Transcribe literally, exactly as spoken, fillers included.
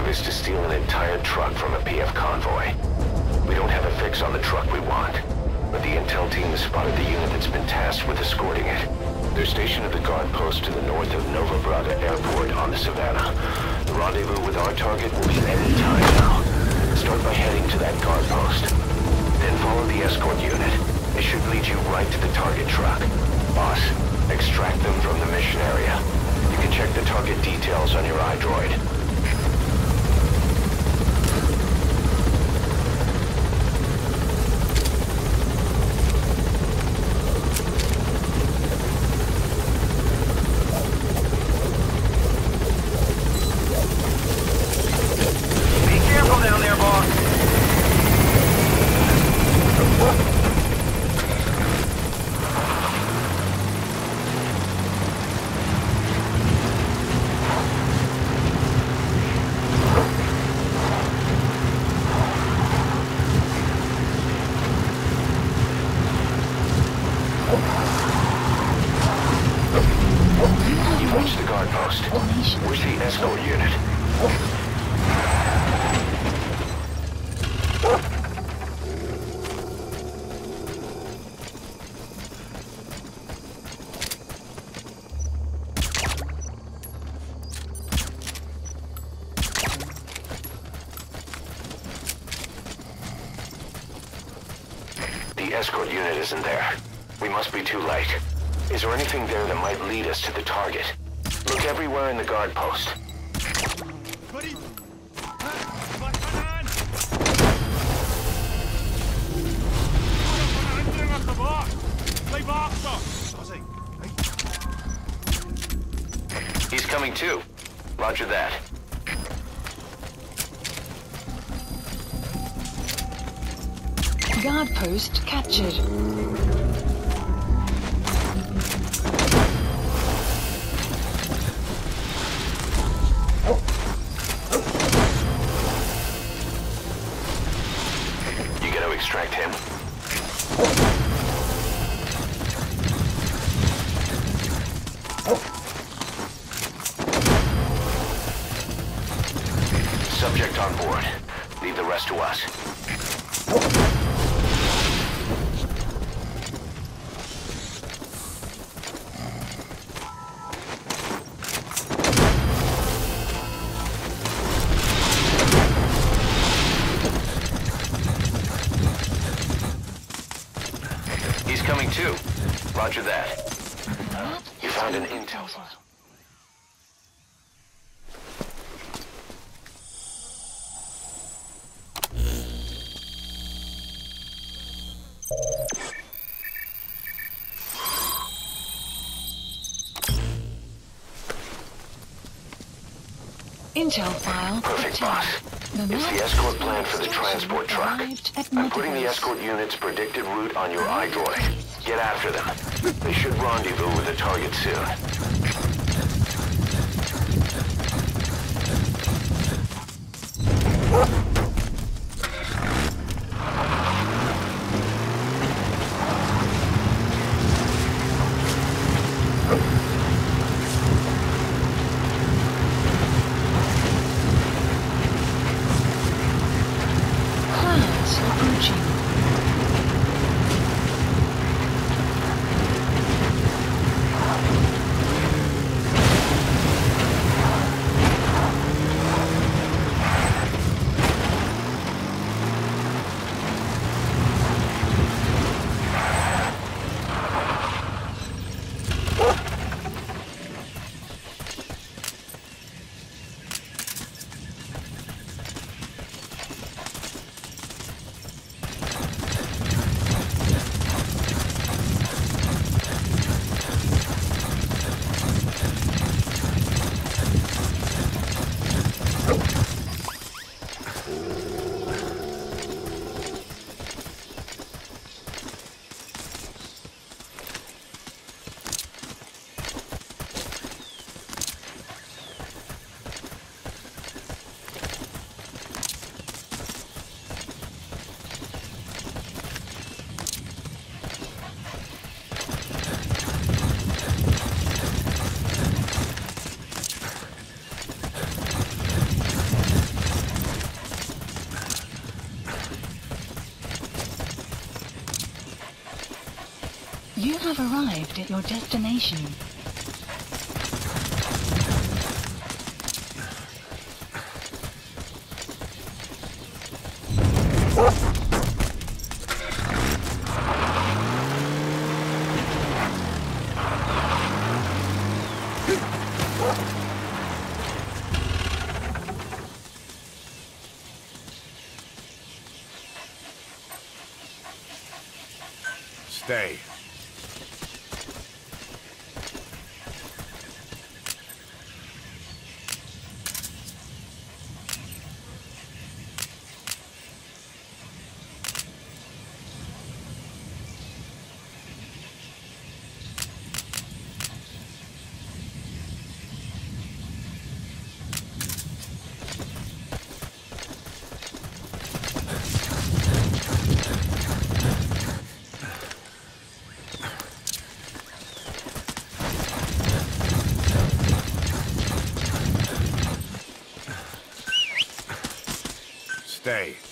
is to steal an entire truck from a P F convoy. We don't have a fix on the truck we want, but the intel team has spotted the unit that's been tasked with escorting it. They're stationed at the guard post to the north of Nova Braga Airport on the Savannah. The rendezvous with our target will be any time now. Start by heading to that guard post. Then follow the escort unit. It should lead you right to the target truck. Boss, extract them from the mission area. You can check the target details on your iDroid. Where's the escort unit? The escort unit isn't there. We must be too late. Is there anything there that might lead us to the target? Look everywhere in the guard post. He's coming too. Roger that. Guard post captured. Extract him. Subject on board. Leave the rest to us. Coming too. Roger that. You found an intel file. Intel file. Perfect, boss. It's the escort plan for the transport truck. I'm putting the escort unit's predicted route on your iDroid. Get after them. They should rendezvous with the target soon. You have arrived at your destination. Stay. Stay.